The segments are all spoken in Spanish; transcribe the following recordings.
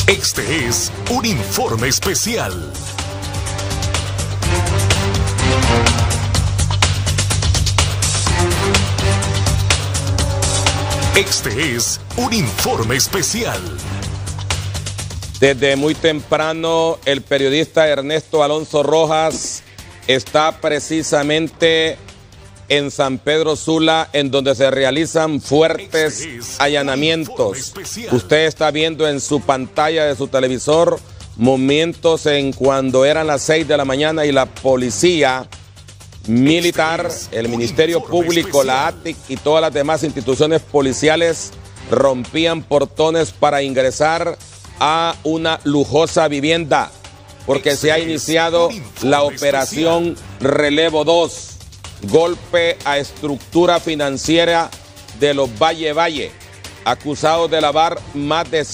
Este es un informe especial. Este es un informe especial. Desde muy temprano, el periodista Ernesto Alonso Rojas está precisamente en San Pedro Sula, en donde se realizan fuertes allanamientos. Usted está viendo en su pantalla de su televisor momentos en cuando eran las 6 de la mañana y la policía militar, el Ministerio Público, la ATIC y todas las demás instituciones policiales rompían portones para ingresar a una lujosa vivienda, porque se ha iniciado la operación Relevo 2, golpe a estructura financiera de los Valle, acusados de lavar más de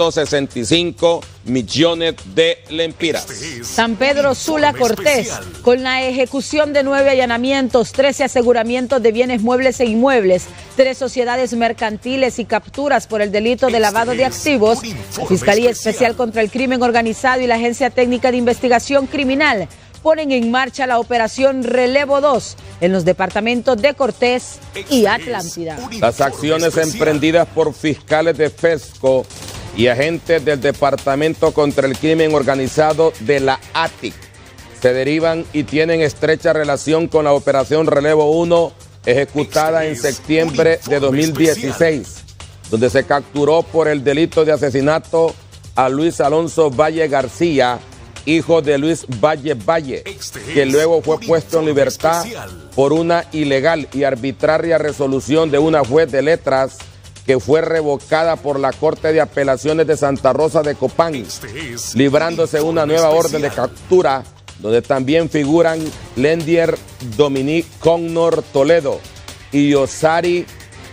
165 millones de lempiras. San Pedro Sula Cortés, con la ejecución de 9 allanamientos, 13 aseguramientos de bienes muebles e inmuebles, 3 sociedades mercantiles y capturas por el delito de lavado de activos, la Fiscalía Especial contra el Crimen Organizado y la Agencia Técnica de Investigación Criminal ponen en marcha la operación Relevo 2 en los departamentos de Cortés y Atlántida. Las acciones emprendidas por fiscales de FESCO y agentes del Departamento contra el Crimen Organizado de la ATIC se derivan y tienen estrecha relación con la operación Relevo 1 ejecutada en septiembre de 2016, donde se capturó por el delito de asesinato a Luis Alonso Valle García, hijo de Luis Valle, que luego fue puesto en libertad por una ilegal y arbitraria resolución de una juez de letras que fue revocada por la Corte de Apelaciones de Santa Rosa de Copán, librándose una nueva orden de captura, donde también figuran Lendier Dominique Connor Toledo y Yosari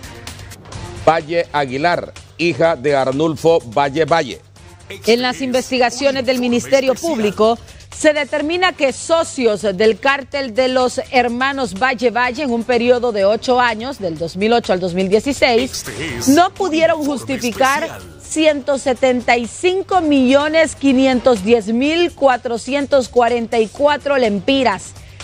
Valle Aguilar, hija de Arnulfo Valle. En las investigaciones del Ministerio Público se determina que socios del cártel de los hermanos Valle en un periodo de 8 años, del 2008 al 2016, no pudieron justificar 175.510.444 lempiras,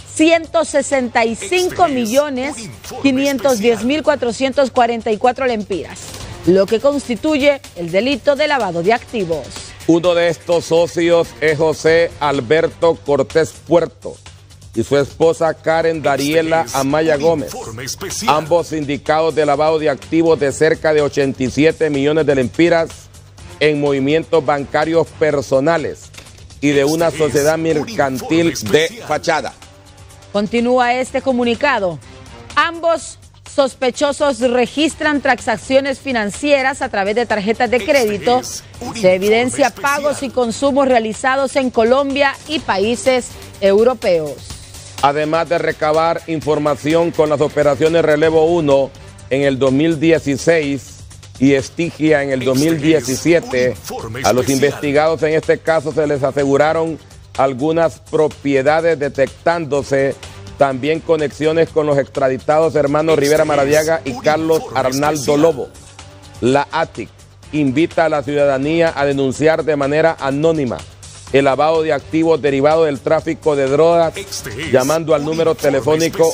165.510.444 lempiras, lo que constituye el delito de lavado de activos. Uno de estos socios es José Alberto Cortés Puerto y su esposa Karen Dariela Amaya Gómez, ambos sindicados de lavado de activos de cerca de 87 millones de lempiras en movimientos bancarios personales y de una sociedad mercantil de fachada. Continúa este comunicado. Ambos sospechosos registran transacciones financieras a través de tarjetas de crédito. Se evidencia pagos y consumos realizados en Colombia y países europeos. Además de recabar información con las operaciones Relevo 1 en el 2016 y Estigia en el 2017, a los investigados en este caso se les aseguraron algunas propiedades, detectándose también conexiones con los extraditados hermanos Rivera Maradiaga y Carlos Arnaldo Lobo. La ATIC invita a la ciudadanía a denunciar de manera anónima el lavado de activos derivado del tráfico de drogas, llamando al número telefónico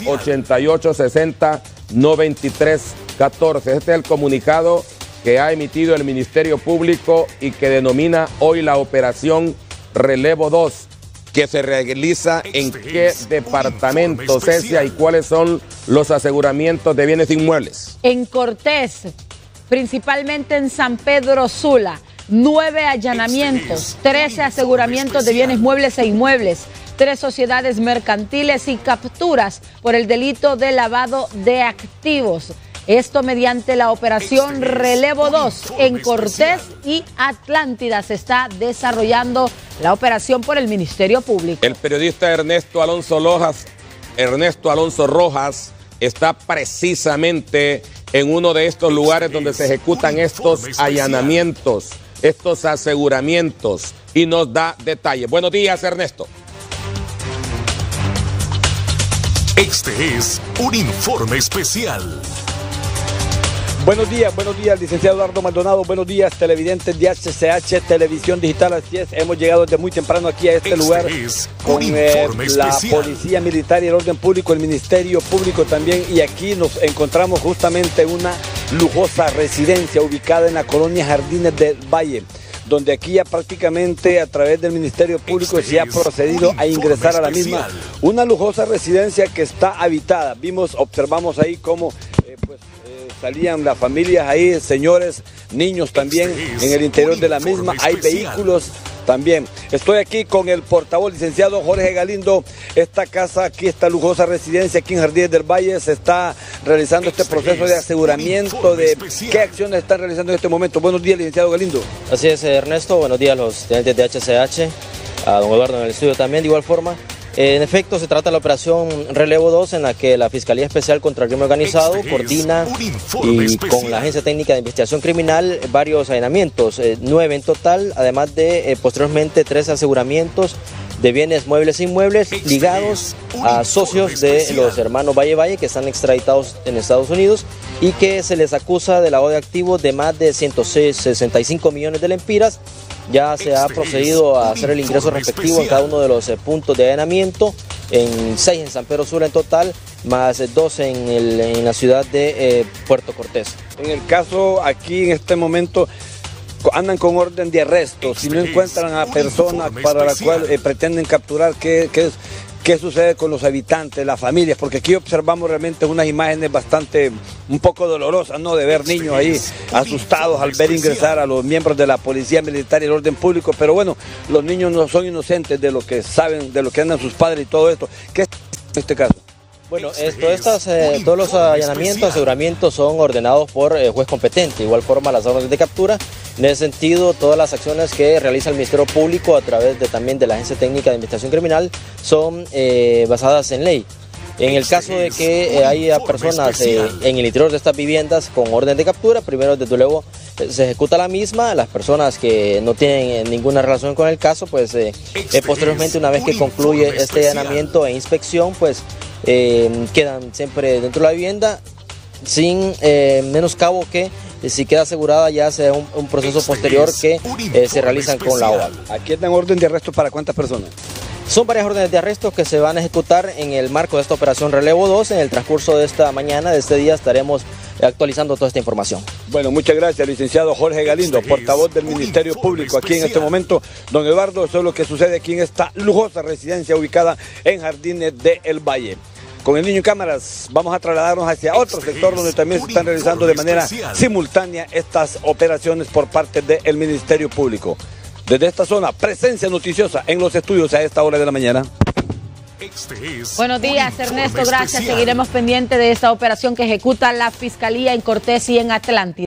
8860-9314. Este es el comunicado que ha emitido el Ministerio Público y que denomina hoy la operación Relevo 2. ¿Que se realiza en qué departamento, Cecia, y cuáles son los aseguramientos de bienes inmuebles? En Cortés, principalmente en San Pedro Sula, 9 allanamientos, 13 aseguramientos de bienes muebles e inmuebles, 3 sociedades mercantiles y capturas por el delito de lavado de activos. Esto mediante la operación Relevo 2 en Cortés y Atlántida. Se está desarrollando la operación por el Ministerio Público. El periodista Ernesto Alonso Rojas está precisamente en uno de estos lugares donde se ejecutan estos allanamientos, estos aseguramientos, y nos da detalles. Buenos días, Ernesto. Este es un informe especial. Buenos días, licenciado Eduardo Maldonado, buenos días, televidentes de HCH Televisión Digital, así es, hemos llegado desde muy temprano aquí a este lugar con la Policía Militar y el Orden Público, el Ministerio Público también, y aquí nos encontramos justamente en una lujosa residencia ubicada en la colonia Jardines del Valle, donde aquí ya prácticamente a través del Ministerio Público se ha procedido a ingresar a la misma, una lujosa residencia que está habitada. Observamos ahí cómo salían las familias ahí, señores, niños también en el interior de la misma, hay vehículos también. Estoy aquí con el portavoz, licenciado Jorge Galindo. Esta casa aquí, esta lujosa residencia aquí en Jardines del Valle, se está realizando este proceso de aseguramiento. ¿Qué acciones están realizando en este momento? Buenos días, licenciado Galindo. Así es, Ernesto, buenos días a los estudiantes de HCH, a don Eduardo en el estudio también, de igual forma. En efecto, se trata de la operación Relevo 2, en la que la Fiscalía Especial contra el Crimen Organizado coordina y con la Agencia Técnica de Investigación Criminal varios allanamientos, 9 en total, además de posteriormente 3 aseguramientos de bienes muebles e inmuebles ligados a socios de los hermanos Valle que están extraditados en Estados Unidos y que se les acusa de lavado de activos de más de 165 millones de lempiras. Ya se ha procedido a hacer el ingreso respectivo en cada uno de los puntos de allanamiento, en 6 en San Pedro Sula en total, más 2 en la ciudad de Puerto Cortés. En el caso aquí en este momento andan con orden de arresto, si no encuentran a personas para la cual pretenden capturar, ¿qué sucede con los habitantes, las familias? Porque aquí observamos realmente unas imágenes un poco dolorosas, ¿no? De ver niños ahí asustados al ver ingresar a los miembros de la Policía Militar y el Orden Público, pero bueno, los niños no son inocentes de lo que saben, de lo que andan sus padres y todo esto. ¿Qué es en este caso? Bueno, todos los allanamientos, aseguramientos son ordenados por juez competente. De igual forma, las órdenes de captura. En ese sentido, todas las acciones que realiza el Ministerio Público a través también de la Agencia Técnica de Investigación Criminal son basadas en ley. En el caso de que haya personas en el interior de estas viviendas con orden de captura, primero desde luego se ejecuta la misma. Las personas que no tienen ninguna relación con el caso, pues posteriormente, una vez que concluye este allanamiento e inspección, pues quedan siempre dentro de la vivienda sin menoscabo que si queda asegurada ya sea un proceso posterior que se realizan con la OAL. ¿Aquí dan orden de arresto para cuántas personas? Son varias órdenes de arresto que se van a ejecutar en el marco de esta operación Relevo 2. En el transcurso de esta mañana, de este día, estaremos actualizando toda esta información. Bueno, muchas gracias, licenciado Jorge Galindo, portavoz del Ministerio Público aquí en este momento. Don Eduardo, eso es lo que sucede aquí en esta lujosa residencia ubicada en Jardines del Valle. Con el niño en cámaras vamos a trasladarnos hacia otro sector donde también se están realizando de manera simultánea estas operaciones por parte del Ministerio Público. Desde esta zona, presencia noticiosa en los estudios a esta hora de la mañana. Buenos días, Ernesto, gracias. Seguiremos pendientes de esta operación que ejecuta la Fiscalía en Cortés y en Atlántida.